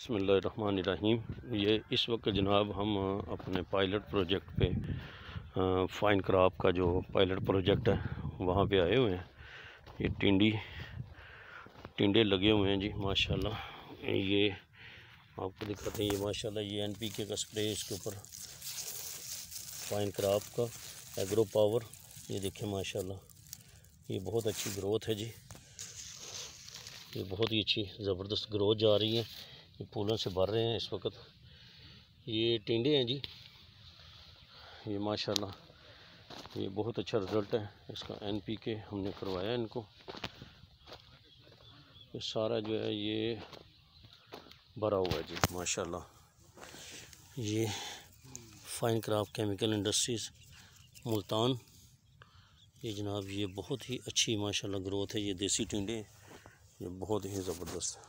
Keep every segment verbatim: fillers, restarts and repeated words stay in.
बिस्मिल्लाहिर्रहमानिर्रहीम। ये इस वक्त जनाब हम अपने पायलट प्रोजेक्ट पे फाइन क्रॉप का जो पायलट प्रोजेक्ट है वहाँ पे आए हुए हैं। ये टिंडी टिंडे लगे हुए हैं जी माशाल्लाह। ये आपको दिखाते हैं, ये माशाल्लाह ये एन पी के का स्प्रे इसके ऊपर फाइन क्रॉप का एग्रो पावर। ये देखें माशाल्लाह, ये बहुत अच्छी ग्रोथ है जी, ये बहुत ही अच्छी ज़बरदस्त ग्रोथ जा रही है। ये फूलों से भर रहे हैं इस वक्त। ये टिंडे हैं जी, ये माशाल्लाह ये बहुत अच्छा रिज़ल्ट है इसका। एन पी के हमने करवाया इनको। ये सारा जो है ये भरा हुआ है जी माशाल्लाह। ये fine craft chemical industries Multan, ये जनाब ये बहुत ही अच्छी माशाल्लाह ग्रोथ है। ये देसी टिंडे ये बहुत ही ज़बरदस्त।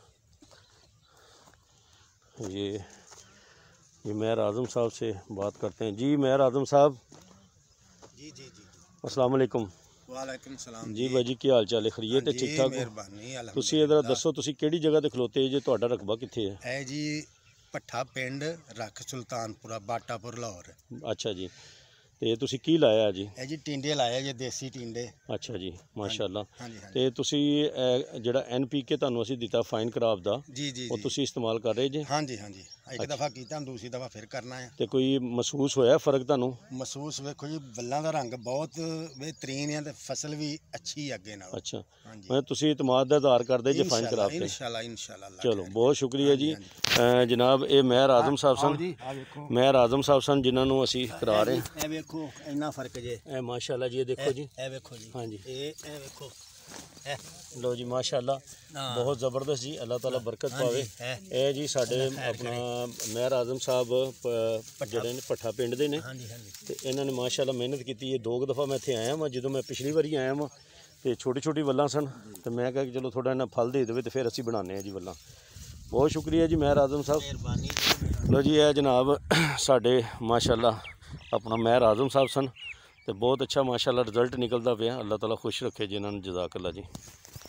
ये ये मेहर आज़म साहब से बात करते हैं जी। मेहर आज़म साहब जी जी जी अस्सलाम वालेकुम। वालेकुम सलाम जी भाई जी, की हाल चाल है? खरीयत है? ठीक ठाक हो? तुसी इधर दसो, तुसी केड़ी जगह ते खलोते जे? तुहाडा रकबा कित्थे है? है जी भट्ठा पिंड रख सुल्तानपुरा बाटापुर लाहौर। अच्छा जी, ते तुसी की लाया जी? है जी टिंडे लाया जी, देसी टिंडे। अच्छा जी माशाल्लाह। हाँ जी हाँ ते तुसी जेड़ा एन पी के तुहानू असीं दिता फाइन क्रॉप दा, जी जी वो तुसी इस्तेमाल कर रहे जे? हाँ जी हाँ जी, एक दफ़ा कीता, दूसरी दफ़ा फिर करना है। ते कोई महसूस होया फ़र्क तुहानू? महसूस वेखो जी, बल्लां दा रंग बहुत बेहतरीन है ते फसल भी अच्छी है अगे नालों। अच्छा, हाँ जी मैं तुसी इतमाद दा इज़हार करदे जे फाइन क्रॉप ते? इंशाल्लाह इंशाल्लाह। चलो बहुत शुक्रिया जी। जनाब ये मेहर आज़म साहब सन, मेहर आज़म साहब सन जिन्होंने असी करा रहे हैं। ए वेखो इन्ना फर्क जे, ए माशाल्लाह जी, ये देखो जी, ए वेखो जी, हाँ जी, ए ए वेखो लो जी माशाल्लाह बहुत ज़बरदस्त जी, अल्लाह ताला बरकत पावे। ए जी साडे अपना मेहर आज़म साहब जेह्ड़े ने भट्ठा पिंड दे ने, ते इन्होंने माशाल्लाह मेहनत की। ये दो दफ़ा मैं इत्थे आया वां, जो मैं पिछली बारी आया वां ते छोटी छोटी वल्लां सन, ते मैं कहा कि चलो थोड़ा इन्ना फल दे देवे ते फिर असीं बनाने जी वल्लां। बहुत शुक्रिया जी मेहर आज़म साहब। लो जी ए जनाब साडे माशाल्लाह अपना मेहर आज़म साहब सन, तो बहुत अच्छा माशाल्लाह रिजल्ट निकलता पे। अल्लाह ताला खुश रखे जी इन्होंने, जज़ाकल्लाह जी।